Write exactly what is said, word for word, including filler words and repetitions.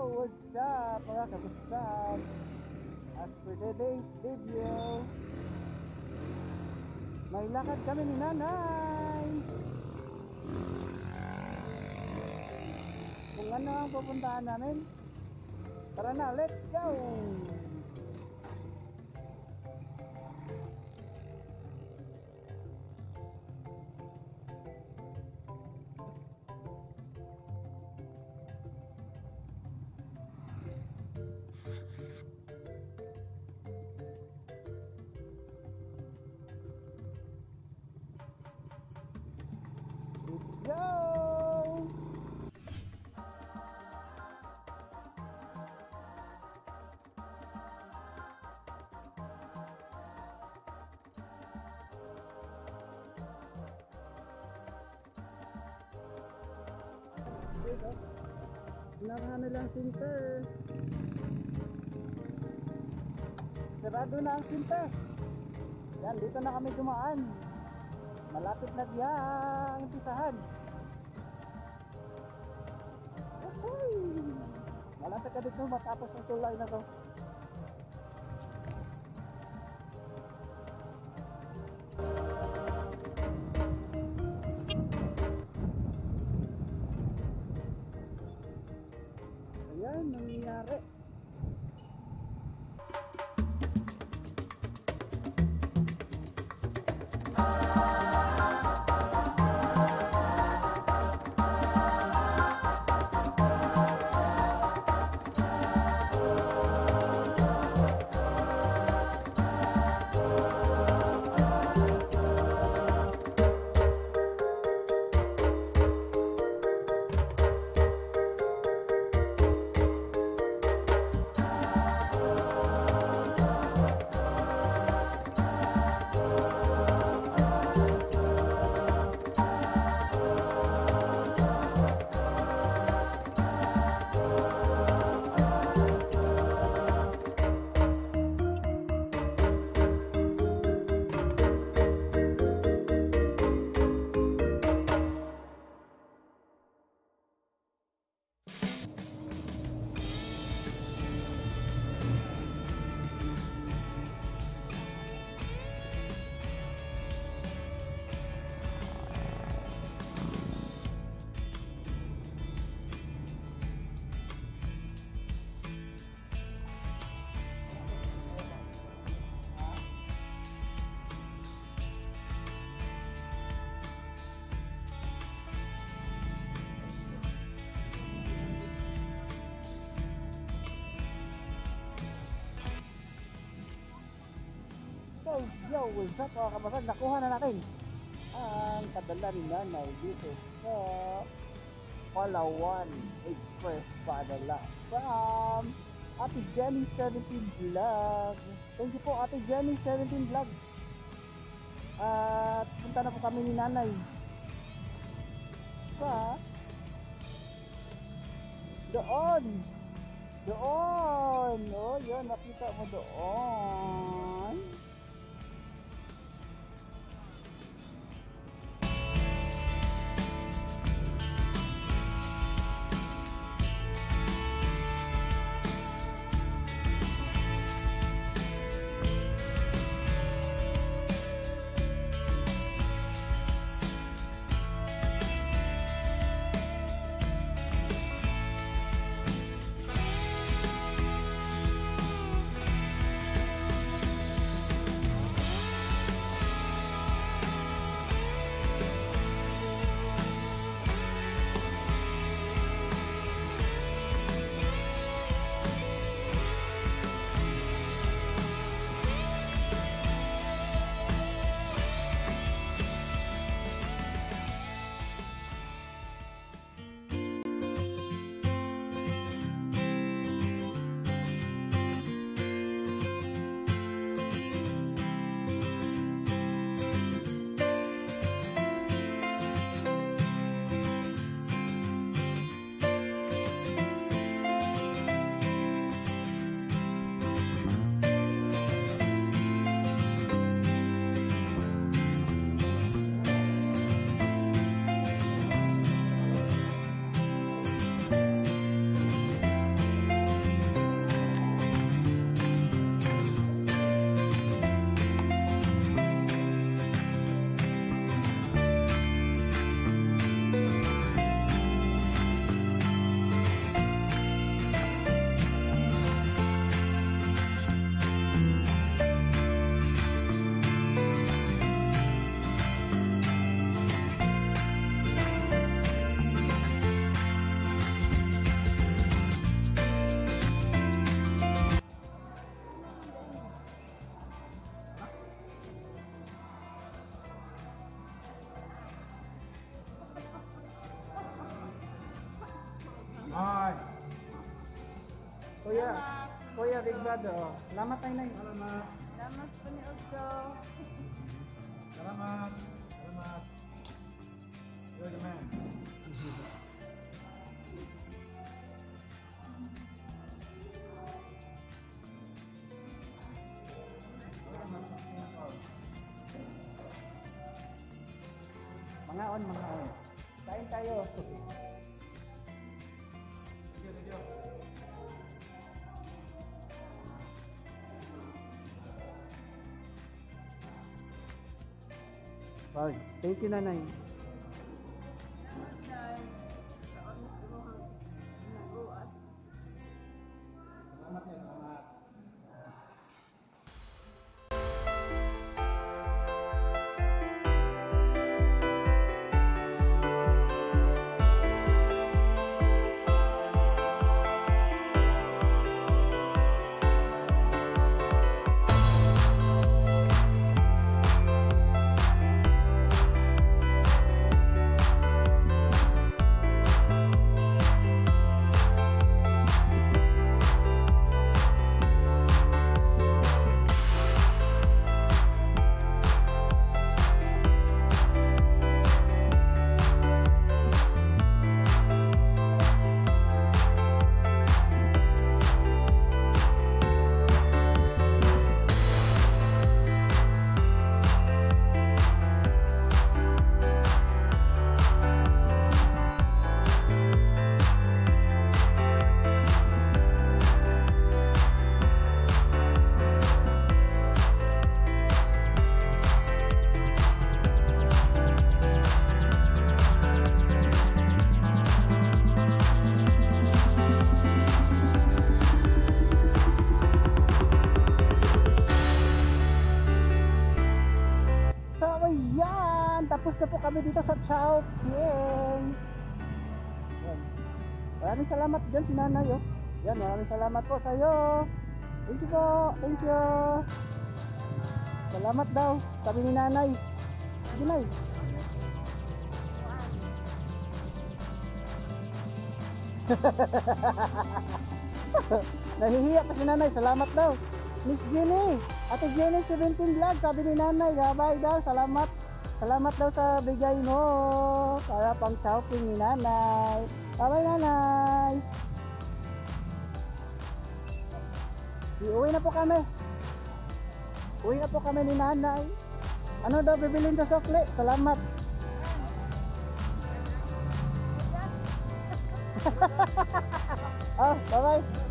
what's up mga kabusab? As for today's video, may lakad kami ni nanay. Kung ano ang pupuntahan namin, tara na, let's go! Let's go! Dito, nakahan na lang center. Sarado na ang center. Yan, dito na kami dumaan. Malapit na diyang umpisahan. Okay. Malapit ka dito matapos ang tulay na to. Ayan, nangyayari. So, yo, what's up mga kabasag? Nakuha na natin ang padala ni nanay dito sa Palawan Express padala from Ate Jenny seventeen Vlog. Thank you po Ate Jenny seventeen Vlog. At punta na po kami ni nanay sa doon doon oh yun, nakita mo doon. Kuya, Kuya Big Brother. Oh. Salamat tayo na. Salamat. Salamat po ni Ogso. Salamat. Salamat. You're the man. Mga on, mga on. Kain tayo. Thank you, thank you. Bye. Thank you, nanay. Salamat yan, salamat. Tapos na po kami dito sa Chowking. Yan. Maraming salamat dyan si nanay. Oh. Yan, maraming salamat po sa iyo. Thank you po. Thank you. Salamat daw. Sabi ni nanay. Sige, nay. Nahihiya pa si nanay. Salamat daw. Miss Jenny. Ate Jenny seventeen vlog. Sabi ni nanay. Gabay daw. Salamat. Salamat daw sa bigay mo para pang shopping ni nanay. Bye nanay. Uwi na po kami. Uwi na po kami ni nanay. Ano daw bibilin sa sokle? Salamat. Oh, bye bye.